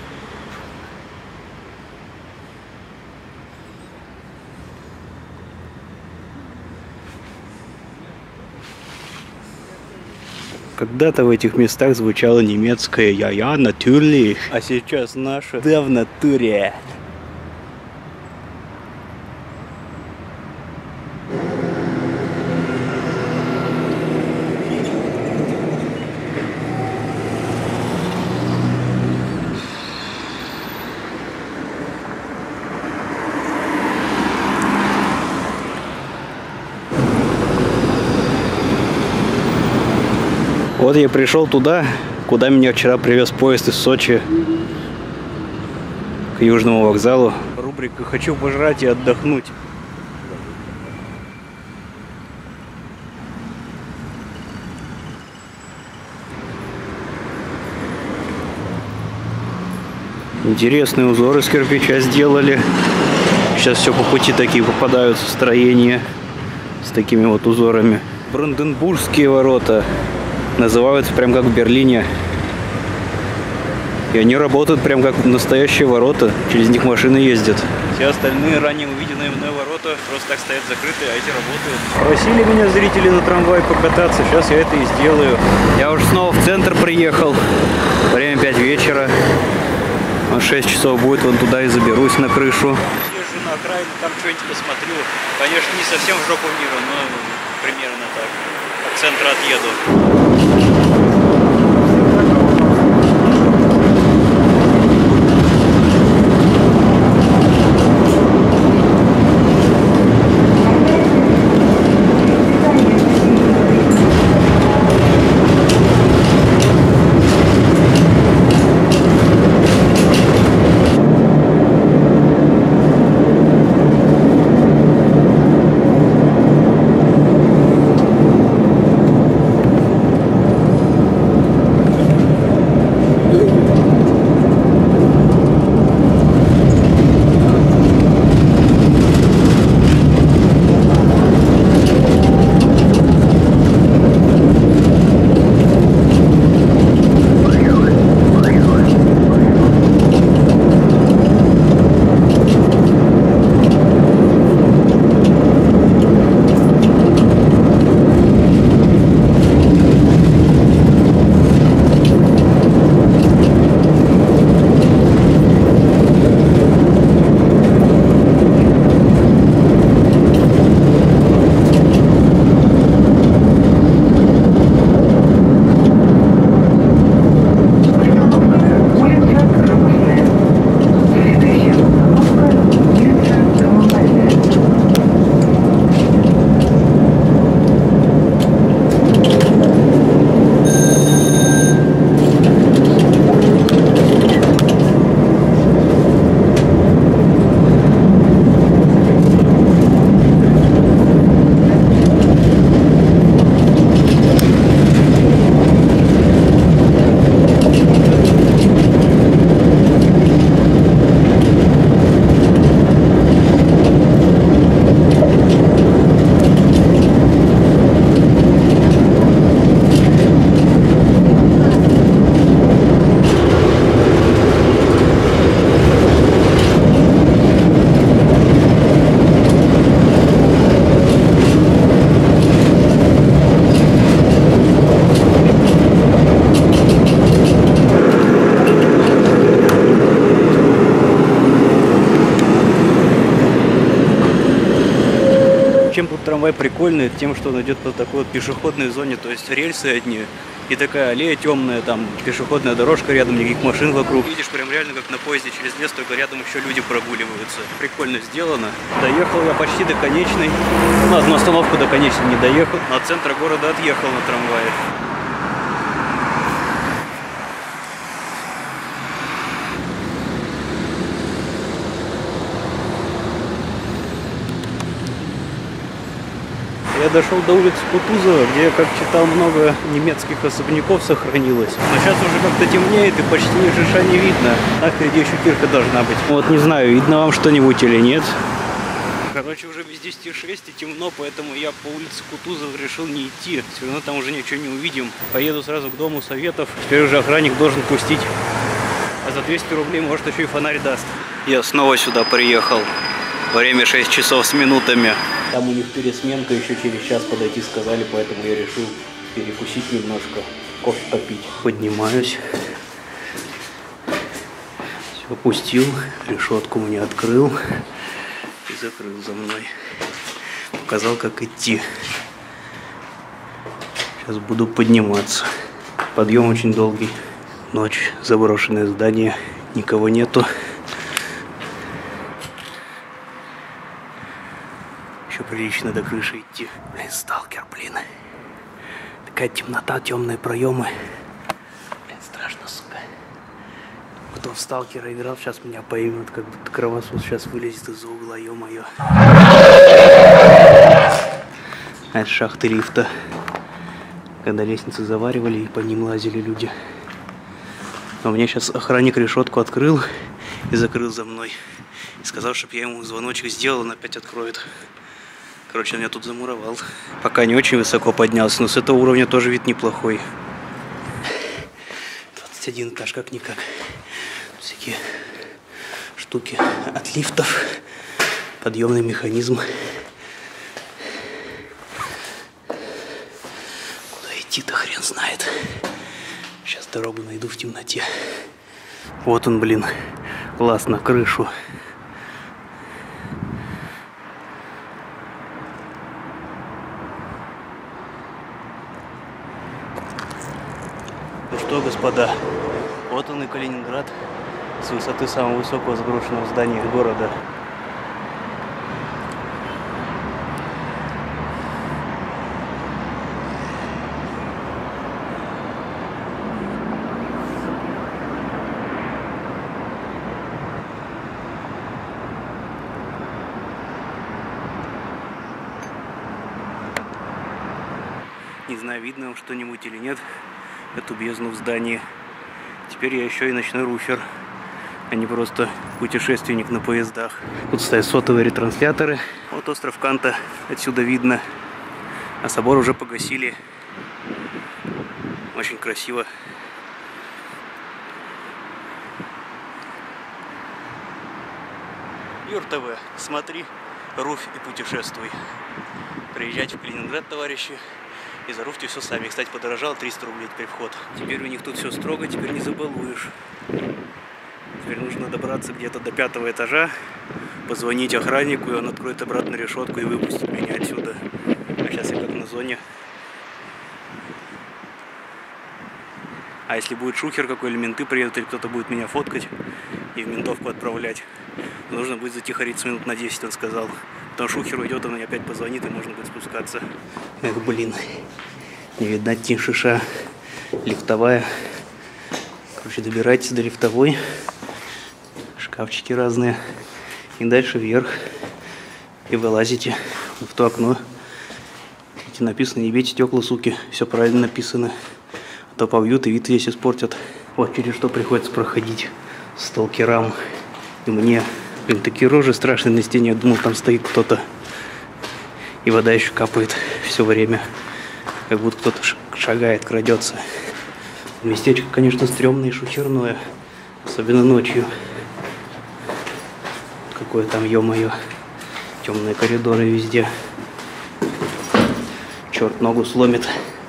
Когда-то в этих местах звучало немецкое «Я-я, natürlich», а сейчас наше «Да в натуре». Вот я пришел туда, куда меня вчера привез поезд из Сочи, к Южному вокзалу. Рубрика «Хочу пожрать и отдохнуть». Интересные узоры из кирпича сделали. Сейчас все по пути такие попадаются строения с такими вот узорами. Бранденбургские ворота. Называются прям как в Берлине. И они работают прям как настоящие ворота. Через них машины ездят. Все остальные ранее увиденные мной ворота просто так стоят закрытые, а эти работают. Просили меня зрители на трамвае покататься. Сейчас я это и сделаю. Я уже снова в центр приехал. Время 5 вечера. 6 часов будет, вон туда и заберусь на крышу. Езжу на окраину, там что-нибудь посмотрю. Конечно, не совсем в жопу мира, но примерно так. От центра отъеду. Чем тут трамвай прикольный? Тем, что он идет по такой вот пешеходной зоне, то есть рельсы одни и такая аллея темная, там пешеходная дорожка рядом, никаких машин вокруг. Видишь, прям реально как на поезде через лес, только рядом еще люди прогуливаются. Прикольно сделано. Доехал я почти до конечной. На одну остановку до конечной не доехал, но от центра города отъехал на трамвае. Я дошел до улицы Кутузова, где, как читал, много немецких особняков сохранилось. Но сейчас уже как-то темнеет и почти ни шиша не видно. А впереди еще кирка должна быть. Вот не знаю, видно вам что-нибудь или нет. Короче, уже без 10:06 и темно, поэтому я по улице Кутузова решил не идти. Все равно там уже ничего не увидим. Поеду сразу к Дому Советов. Теперь уже охранник должен пустить. А за 200 рублей, может, еще и фонарь даст. Я снова сюда приехал. Время 6 часов с минутами. Там у них пересменка, еще через час подойти сказали, поэтому я решил перекусить немножко, кофе попить. Поднимаюсь. Все опустил, решетку мне открыл и закрыл за мной. Показал, как идти. Сейчас буду подниматься. Подъем очень долгий. Ночь, заброшенное здание, никого нету. Еще прилично до крыши идти. Блин, сталкер, блин. Такая темнота, темные проемы. Блин, страшно, сука. Кто в сталкера играл, сейчас меня поймет, как будто кровосос сейчас вылезет из-за угла, ё-моё. А это шахты лифта. Когда лестницы заваривали и по ним лазили люди. Но мне сейчас охранник решетку открыл и закрыл за мной. И сказал, чтобы я ему звоночек сделал, он опять откроет. Короче, он меня тут замуровал. Пока не очень высоко поднялся, но с этого уровня тоже вид неплохой. 21 этаж, как-никак. Всякие штуки от лифтов. Подъемный механизм. Куда идти-то хрен знает. Сейчас дорогу найду в темноте. Вот он, блин, лаз на крышу. Ну что, господа, вот он и Калининград с высоты самого высокого заброшенного здания города. Не знаю, видно вам что-нибудь или нет, эту бездну в здании. Теперь я еще и ночной руфер, а не просто путешественник на поездах. Тут стоят сотовые ретрансляторы. Вот остров Канта отсюда видно. А собор уже погасили. Очень красиво. Юр-ТВ. Смотри, руфь и путешествуй. Приезжайте в Калининград, товарищи. И заруфьте все сами. Кстати, подорожало 300 рублей теперь вход. Теперь у них тут все строго, теперь не забалуешь. Теперь нужно добраться где-то до 5-го этажа, позвонить охраннику, и он откроет обратно решетку и выпустит меня отсюда. А сейчас я как на зоне. А если будет шухер какой, или менты приедут, или кто-то будет меня фоткать и в ментовку отправлять, нужно будет затихариться минут на 10, он сказал. Потом шухер уйдет, он мне опять позвонит, и можно будет спускаться. Эх, блин, не видать ни шиша. Лифтовая. Короче, добирайтесь до лифтовой. Шкафчики разные. И дальше вверх. И вылазите в то окно. Видите, написано: не бейте стекла, суки. Все правильно написано. А то побьют и вид весь испортят. Вот через что приходится проходить сталкерам. И мне. Блин, такие рожи страшные на стене. Я думал, там стоит кто-то. И вода еще капает все время. Как будто кто-то шагает, крадется. Местечко, конечно, стрёмное и шухерное. Особенно ночью. Какое там, ё-моё. Темные коридоры везде. Черт ногу сломит.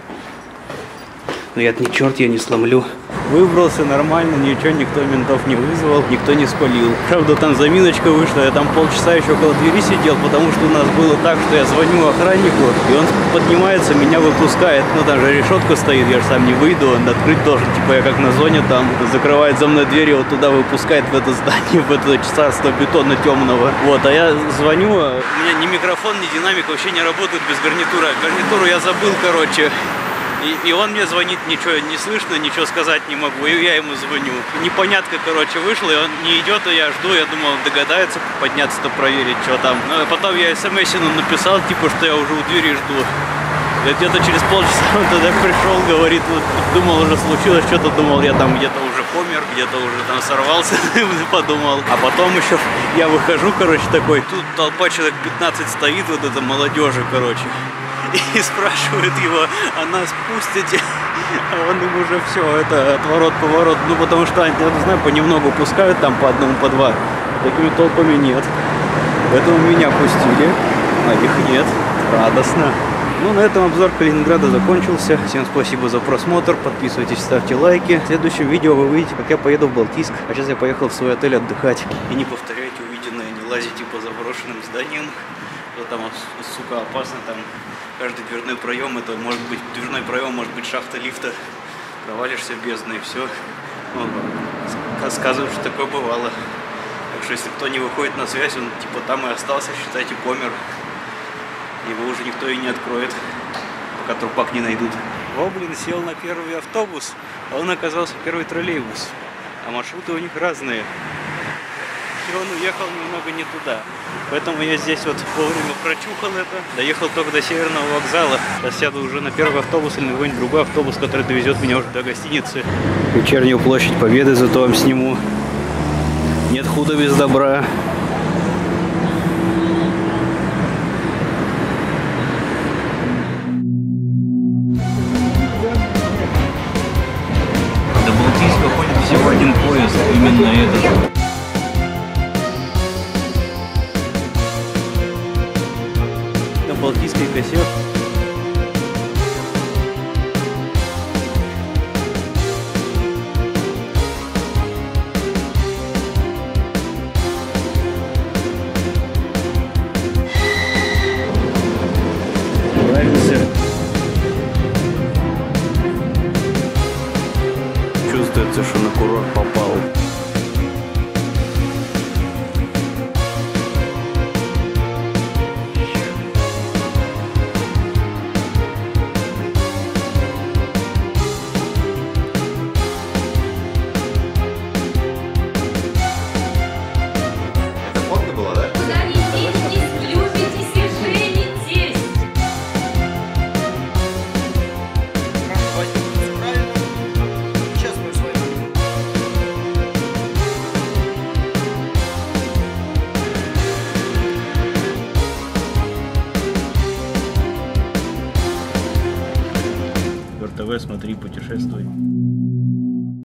Но я-то не черт, я не сломлю. Выбрался нормально, ничего, никто ментов не вызвал, никто не спалил. Правда, там заминочка вышла, я там полчаса еще около двери сидел, потому что у нас было так, что я звоню охраннику, и он поднимается, меня выпускает. Ну, там же решетка стоит, я же сам не выйду, он открыть должен. Типа я как на зоне, там закрывает за мной дверь, вот туда выпускает в это здание, в это царство бетона темного. Вот, а я звоню, у меня ни микрофон, ни динамик вообще не работают без гарнитура. Гарнитуру я забыл, короче. И он мне звонит, ничего не слышно, ничего сказать не могу, и я ему звоню. Непонятка, короче, вышла, и он не идет, и я жду, я думал, он догадается подняться-то проверить, что там. Но потом я смс-ину написал, типа, что я уже у двери жду. И где-то через полчаса он тогда пришел, говорит, вот, думал, уже случилось, что-то думал, я там где-то уже помер, где-то уже там сорвался, подумал. А потом еще я выхожу, короче, такой, тут толпа человек 15 стоит, вот это молодежи, короче. И спрашивают его, а нас пустите? А он им уже все, это отворот-поворот. Ну, потому что, я не знаю, понемногу пускают там по одному, по два. Такими толпами нет. Поэтому меня пустили, а их нет. Радостно. Ну, на этом обзор Калининграда закончился. Всем спасибо за просмотр. Подписывайтесь, ставьте лайки. В следующем видео вы увидите, как я поеду в Балтийск. А сейчас я поехал в свой отель отдыхать. И не повторяйте увиденное, не лазите по заброшенным зданиям. Там, сука, опасно, там каждый дверной проем, это может быть дверной проем, может быть шахта лифта, провалишься в бездну и все. Ну, сказывают, что такое бывало. Так что если кто не выходит на связь, он типа там и остался, считайте, помер. Его уже никто и не откроет, пока трупак не найдут. О, блин, сел на первый автобус, а он оказался первый троллейбус. А маршруты у них разные. И он уехал немного не туда. Поэтому я здесь вот вовремя прочухал это. Доехал только до Северного вокзала. Сейчас сяду уже на первый автобус или на какой-нибудь другой автобус, который довезет меня уже до гостиницы. Вечернюю площадь Победы зато вам сниму. Нет худа без добра. До Балтийска ходит всего один поезд, именно этот. Балтийской косе. Нравится. Чувствуется, что на курорт попал. ТВ, смотри, путешествуй.